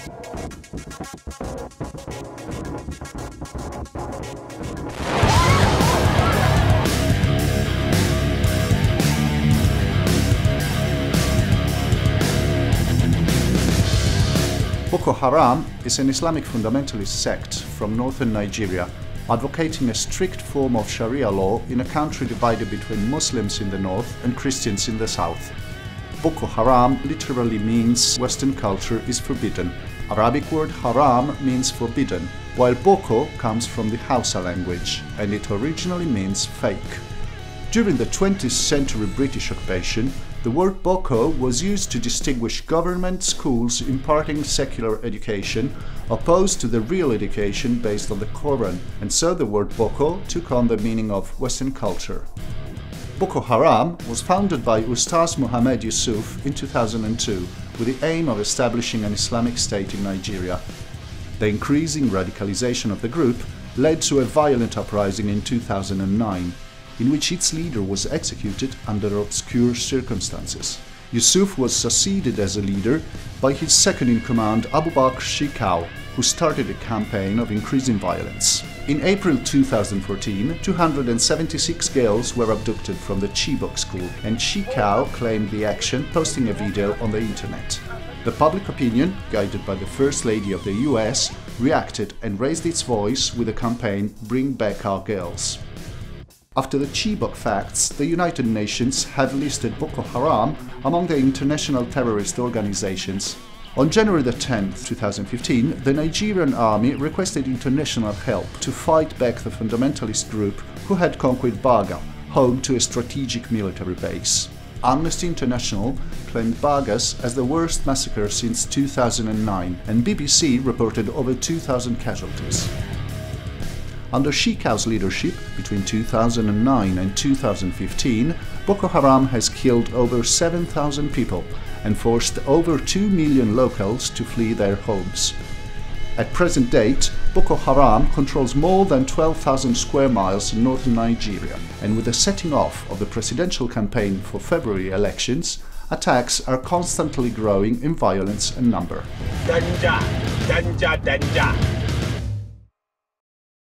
Boko Haram is an Islamic fundamentalist sect from northern Nigeria, advocating a strict form of Sharia law in a country divided between Muslims in the north and Christians in the south. Boko Haram literally means Western culture is forbidden. Arabic word haram means forbidden, while Boko comes from the Hausa language, and it originally means fake. During the 20th century British occupation, the word Boko was used to distinguish government schools imparting secular education, opposed to the real education based on the Quran, and so the word Boko took on the meaning of Western culture. Boko Haram was founded by Ustaz Muhammad Yusuf in 2002 with the aim of establishing an Islamic State in Nigeria. The increasing radicalization of the group led to a violent uprising in 2009, in which its leader was executed under obscure circumstances. Yusuf was succeeded as a leader by his second-in-command Abu Bakr Shekau, who started a campaign of increasing violence. In April 2014, 276 girls were abducted from the Chibok school, and Shekau claimed the action, posting a video on the internet. The public opinion, guided by the First Lady of the US, reacted and raised its voice with the campaign Bring Back Our Girls. After the Chibok facts, the United Nations have listed Boko Haram among the international terrorist organizations. On January 10, 2015, the Nigerian army requested international help to fight back the fundamentalist group who had conquered Baga, home to a strategic military base. Amnesty International claimed Bagas as the worst massacre since 2009, and BBC reported over 2,000 casualties. Under Shekau's leadership, between 2009 and 2015, Boko Haram has killed over 7,000 people and forced over 2 million locals to flee their homes. At present date, Boko Haram controls more than 12,000 square miles in northern Nigeria, and with the setting off of the presidential campaign for February elections, attacks are constantly growing in violence and number. Danger, danger, danger.